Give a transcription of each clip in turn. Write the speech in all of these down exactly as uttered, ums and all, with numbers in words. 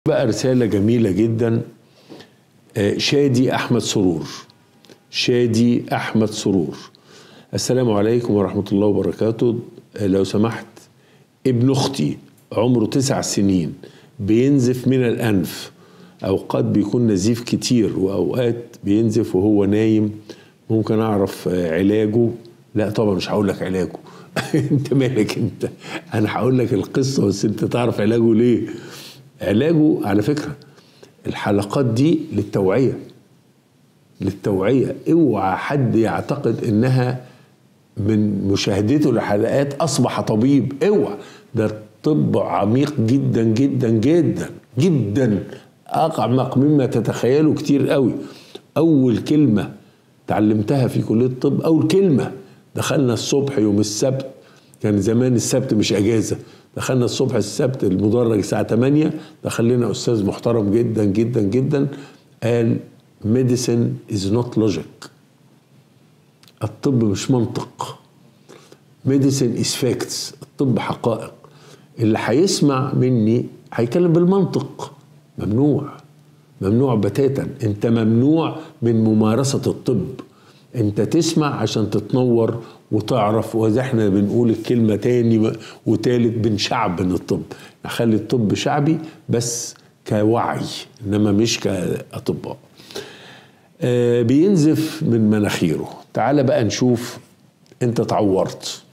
بقى رسالة جميلة جدا. شادي أحمد سرور شادي أحمد سرور السلام عليكم ورحمة الله وبركاته. لو سمحت، ابن أختي عمره تسع سنين بينزف من الأنف، أوقات بيكون نزيف كتير وأوقات بينزف وهو نايم، ممكن أعرف علاجه؟ لا طبعا مش هقول لك علاجه. انت مالك انت، انا هقول لك القصة بس انت تعرف علاجه ليه. علاجه على فكرة الحلقات دي للتوعية للتوعية اوعى حد يعتقد انها من مشاهدته لحلقات اصبح طبيب. اوعى، ده الطب عميق جدا جدا جدا جدا، اعمق مما تتخيله كتير قوي. اول كلمة تعلمتها في كلية الطب، اول كلمة دخلنا الصبح يوم السبت، كان زمان السبت مش اجازة، دخلنا الصبح السبت المدرج الساعة تمانية، دخل لنا أستاذ محترم جدا جدا جدا قال medicine is not logic. الطب مش منطق. medicine is facts. الطب حقائق. اللي هيسمع مني هيكلم بالمنطق. ممنوع ممنوع بتاتا. انت ممنوع من ممارسة الطب. انت تسمع عشان تتنور وتعرف، وإذا احنا بنقول الكلمة تاني وتالت بنشعبن الطب، نخلي الطب شعبي بس كوعي انما مش كأطباء. آه بينزف من مناخيره. تعال بقى نشوف. انت اتعورت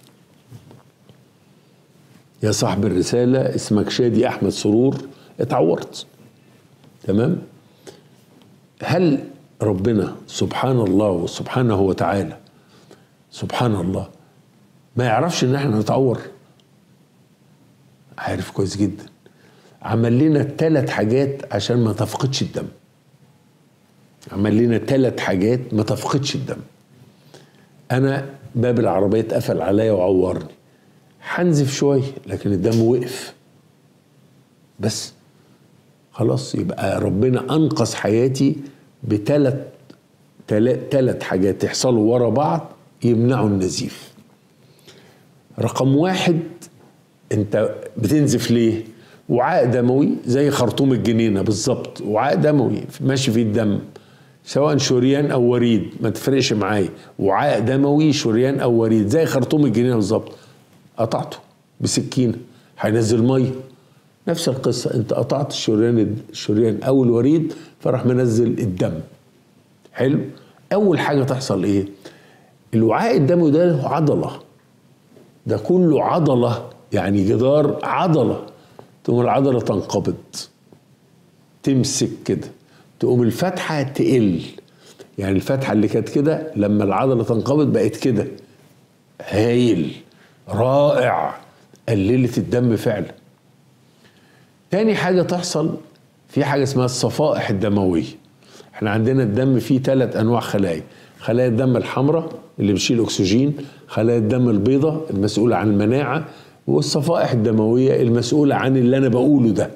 يا صاحب الرسالة، اسمك شادي احمد سرور، اتعورت، تمام؟ هل ربنا سبحان الله وسبحانه وتعالى سبحان الله ما يعرفش ان احنا نتعور؟ عارف كويس جدا. عمل لنا ثلاث حاجات عشان ما تفقدش الدم. عمل لنا ثلاث حاجات ما تفقدش الدم. انا باب العربية اتقفل عليا وعورني، هنزف شوية لكن الدم وقف بس خلاص. يبقى ربنا انقذ حياتي بثلاث ثلاث حاجات يحصلوا ورا بعض يمنعوا النزيف. رقم واحد، انت بتنزف ليه؟ وعاء دموي زي خرطوم الجنينة بالظبط، وعاء دموي ماشي فيه الدم، سواء شريان او وريد ما تفرقش معايا، وعاء دموي شريان او وريد زي خرطوم الجنينة بالظبط. قطعته بسكينة هينزل مية، نفس القصة. انت قطعت الشريان الشريان او الوريد فراح منزل الدم. حلو. اول حاجة تحصل ايه؟ الوعاء الدموي ده له عضلة، ده كله عضلة، يعني جدار عضلة. تقوم العضلة تنقبض، تمسك كده، تقوم الفتحة تقل. يعني الفتحة اللي كانت كده لما العضلة تنقبض بقت كده. هايل، رائع، قللت الدم فعلا. تاني حاجة تحصل، في حاجة اسمها الصفائح الدموية. احنا عندنا الدم فيه ثلاث انواع خلايا: خلايا الدم الحمراء اللي بتشيل اكسجين، خلايا الدم البيضاء المسؤولة عن المناعة، والصفائح الدموية المسؤولة عن اللي انا بقوله ده.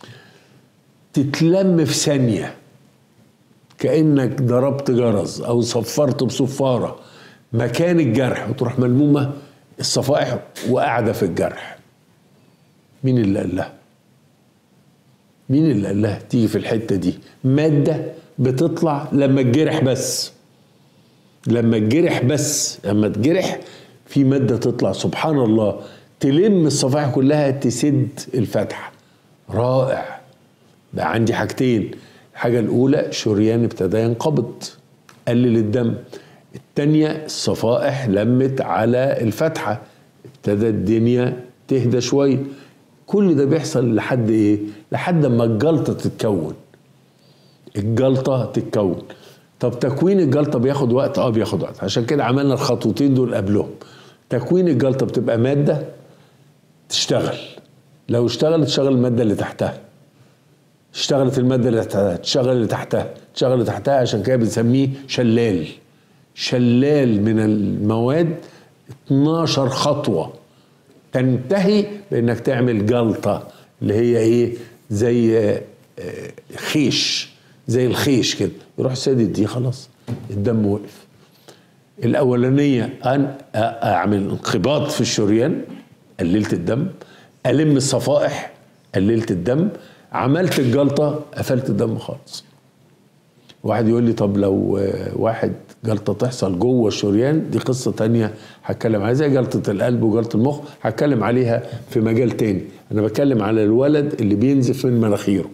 تتلم في ثانية كأنك ضربت جرس او صفرت بصفارة مكان الجرح، وتروح ملمومة الصفائح وقاعدة في الجرح. مين اللي قال لها؟ مين اللي قال لها تيجي في الحتة دي؟ مادة بتطلع لما الجرح بس لما الجرح بس لما تجرح في مادة تطلع سبحان الله تلم الصفائح كلها تسد الفتحة. رائع. بقى عندي حاجتين. الحاجة الأولى شريان ابتدى ينقبض، قلل الدم. التانية الصفائح لمت على الفتحة، ابتدى الدنيا تهدى شوية. كل ده بيحصل لحد ايه؟ لحد ما الجلطة تتكون. الجلطة تتكون. طب تكوين الجلطة بياخد وقت؟ اه بياخد وقت، عشان كده عملنا الخطوتين دول قبلهم. تكوين الجلطة بتبقى مادة تشتغل، لو اشتغلت تشغل المادة اللي تحتها، اشتغلت المادة اللي تحتها تشغل اللي تحتها تشغل اللي تحتها، عشان كده بنسميه شلال. شلال من المواد، اتناشر خطوة تنتهي بانك تعمل جلطة اللي هي ايه؟ زي خيش، زي الخيش كده، يروح سادد دي خلاص الدم وقف. الاولانية ان اعمل انقباض في الشريان، قللت الدم. الم الصفائح، قللت الدم. عملت الجلطه قفلت الدم خالص. واحد يقول لي طب لو واحد جلطه تحصل جوه الشريان، دي قصه تانية هتكلم عليها، زي جلطه القلب وجلطه المخ هتكلم عليها في مجال تاني. انا بتكلم على الولد اللي بينزف من مناخيره.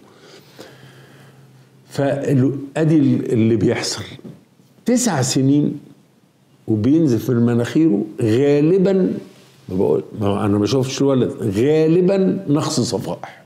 فادي اللي بيحصل تسع سنين وبينزف من مناخيره، غالبا بقول انا ما شفتش الولد، غالبا نقص صفائح.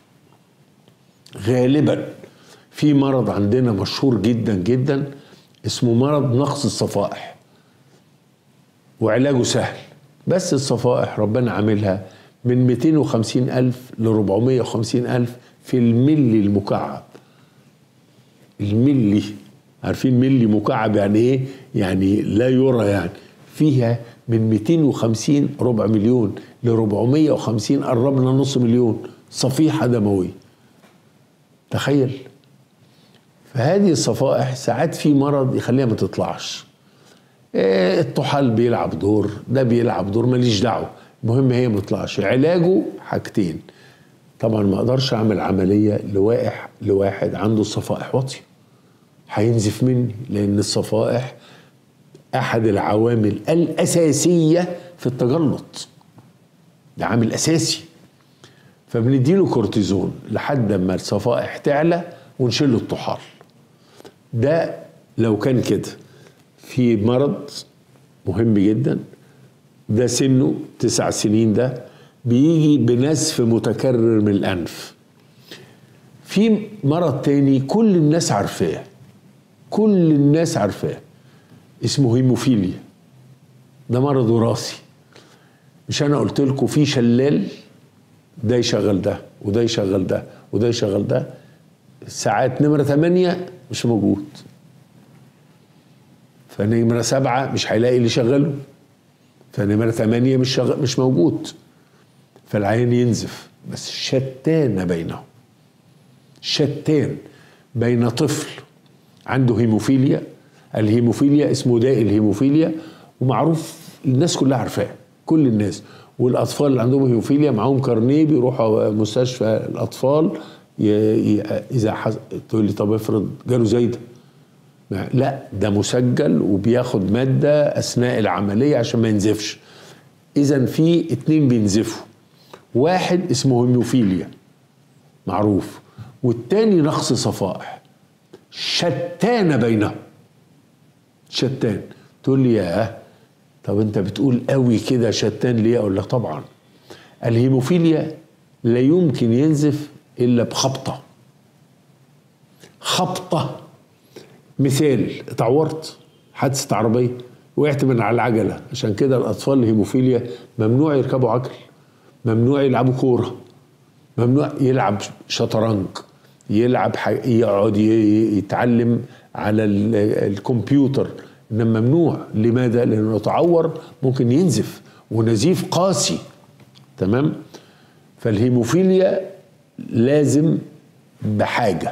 غالبا في مرض عندنا مشهور جدا جدا اسمه مرض نقص الصفائح، وعلاجه سهل، بس الصفائح ربنا عاملها من مئتين وخمسين ألف ل أربعمئة وخمسين ألف في الملي المكعب. الملي، عارفين ملي مكعب يعني ايه؟ يعني لا يرى، يعني فيها من مئتين وخمسين ربع مليون ل أربعمئة وخمسين، قربنا نص مليون صفيحة دموية. تخيل. فهذه الصفائح ساعات في مرض يخليها ما تطلعش. إيه، الطحال بيلعب دور، ده بيلعب دور، ماليش دعوه، المهم هي ما تطلعش. علاجه حاجتين. طبعا ما اقدرش اعمل عمليه لواحد لواحد عنده الصفائح واطيه، هينزف مني، لان الصفائح احد العوامل الاساسيه في التجلط، ده عامل اساسي. فبنديله كورتيزون لحد ما الصفائح تعلى ونشيل الطحال. ده لو كان كده. في مرض مهم جدا، ده سنه تسع سنين، ده بيجي بنزف متكرر من الأنف. في مرض تاني كل الناس عارفاه، كل الناس عارفاه، اسمه هيموفيليا. ده مرض وراثي. مش أنا قلت لكم في شلال ده يشغل ده وده يشغل ده وده يشغل ده، ساعات نمرة ثمانية مش موجود، فنمرة سبعة مش هيلاقي اللي يشغله، فنمرة ثمانية مش شغل مش موجود، فالعيان ينزف. بس شتان بينهم، شتان بين طفل عنده هيموفيليا. الهيموفيليا اسمه داء الهيموفيليا، ومعروف الناس كلها عارفاه، كل الناس. والاطفال اللي عندهم هيموفيليا معاهم كارنيه، بيروحوا مستشفى الاطفال ي... ي... اذا حز... تقول لي طب افرض جاله زايده، لا ده مسجل وبياخد ماده اثناء العمليه عشان ما ينزفش. اذا في اتنين بينزفوا، واحد اسمه هيموفيليا معروف، والتاني نقص صفائح، شتان بينهم، شتان. تقول لي ياه طب انت بتقول قوي كده شتان ليه؟ اقول لك طبعا الهيموفيليا لا يمكن ينزف الا بخبطه. خبطه. مثال، اتعورت حادثه عربيه، وقعت من على العجله، عشان كده الاطفال الهيموفيليا ممنوع يركبوا عجل، ممنوع يلعبوا كوره، ممنوع يلعب شطرنج، يلعب يقعد يتعلم على الكمبيوتر، انما ممنوع. لماذا؟ لانه يتعور ممكن ينزف، ونزيف قاسي. تمام. فالهيموفيليا لازم بحاجه.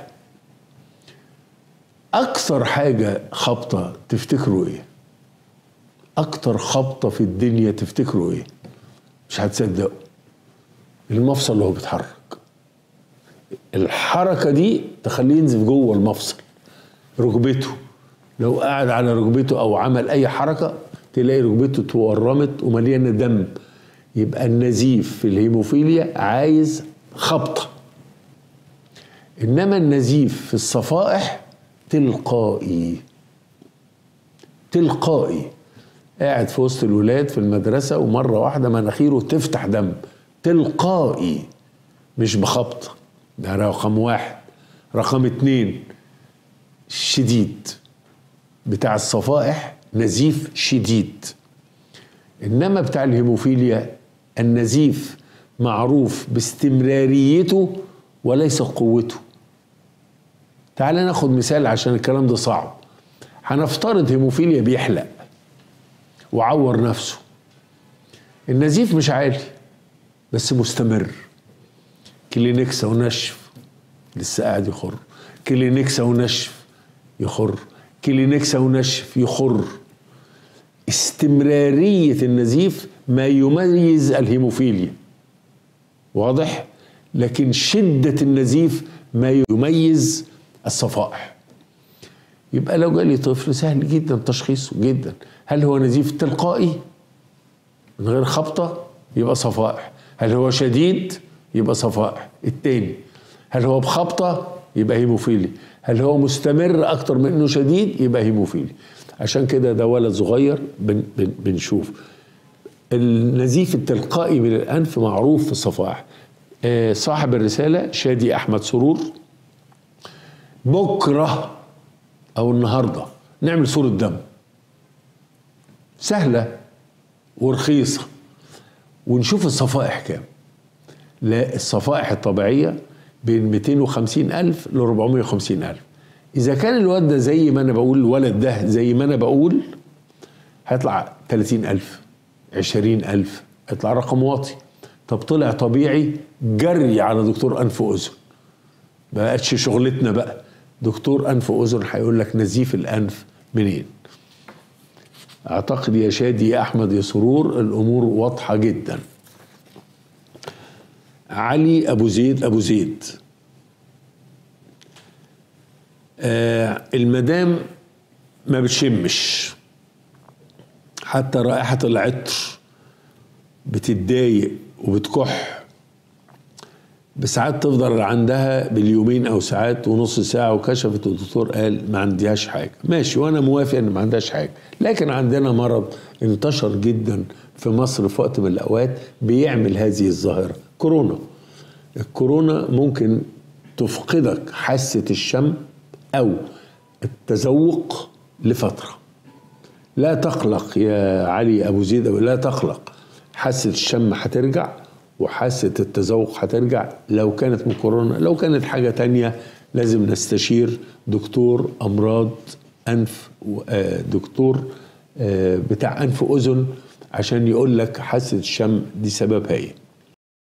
اكثر حاجه خبطه تفتكروا ايه؟ اكتر خبطه في الدنيا تفتكروا ايه؟ مش هتصدقوا. المفصل اللي هو بيتحرك، الحركه دي تخليه ينزف جوه المفصل. ركبته، لو قعد على ركبته او عمل اي حركه تلاقي ركبته تورمت ومليانه دم. يبقى النزيف في الهيموفيليا عايز خبطه. انما النزيف في الصفائح تلقائي، تلقائي. قاعد في وسط الولاد في المدرسه ومره واحده مناخيره تفتح دم، تلقائي، مش بخبطه. ده رقم واحد. رقم اتنين، شديد. بتاع الصفائح نزيف شديد، انما بتاع الهيموفيليا النزيف معروف باستمراريته وليس قوته. تعال ناخد مثال عشان الكلام ده صعب. هنفترض هيموفيليا بيحلق وعور نفسه، النزيف مش عالي بس مستمر، كلينكسا ونشف لسه قاعد يخر، كلينكسا ونشف يخر، كلينكسا ونشف يخر. استمرارية النزيف ما يميز الهيموفيليا. واضح؟ لكن شدة النزيف ما يميز الصفائح. يبقى لو جالي طفل سهل جدا تشخيصه جدا، هل هو نزيف تلقائي من غير خبطة يبقى صفائح، هل هو شديد يبقى صفائح. التاني هل هو بخبطة يبقى هيموفيلي، هل هو مستمر اكتر من انه شديد يبقى هيموفيلي. عشان كده ده ولد صغير بن بن بنشوف النزيف التلقائي من الانف معروف في الصفائح. آه صاحب الرسالة شادي احمد سرور، بكرة او النهاردة نعمل صورة دم سهلة ورخيصة ونشوف الصفائح كام. لا، الصفائح الطبيعية بين مئتين وخمسين ألف ل أربعمئة وخمسين ألف. إذا كان الواد ده زي ما أنا بقول، الولد ده زي ما أنا بقول، هيطلع ثلاثين ألف عشرين ألف، هيطلع رقم واطي. طب طلع طبيعي، جري على دكتور أنف وأذن، ما بقتش شغلتنا بقى. دكتور أنف وأذن هيقول لك نزيف الأنف منين. أعتقد يا شادي يا أحمد يا سرور الأمور واضحة جدا. علي أبو زيد أبو زيد، آه المدام ما بتشمش، حتى رائحة العطر بتتضايق وبتكح، بساعات تفضل عندها باليومين أو ساعات ونص ساعة، وكشفت والدكتور قال ما عندهاش حاجة. ماشي، وأنا موافق إن ما عندهاش حاجة، لكن عندنا مرض انتشر جدا في مصر في وقت من الأوقات بيعمل هذه الظاهرة، كورونا. الكورونا ممكن تفقدك حاسة الشم أو التذوق لفترة. لا تقلق يا علي أبو زيد، لا تقلق، حاسة الشم هترجع وحاسة التذوق هترجع لو كانت من كورونا. لو كانت حاجة تانية لازم نستشير دكتور أمراض أنف، دكتور بتاع أنف وأذن، عشان يقول لك حاسة الشم دي سببها إيه.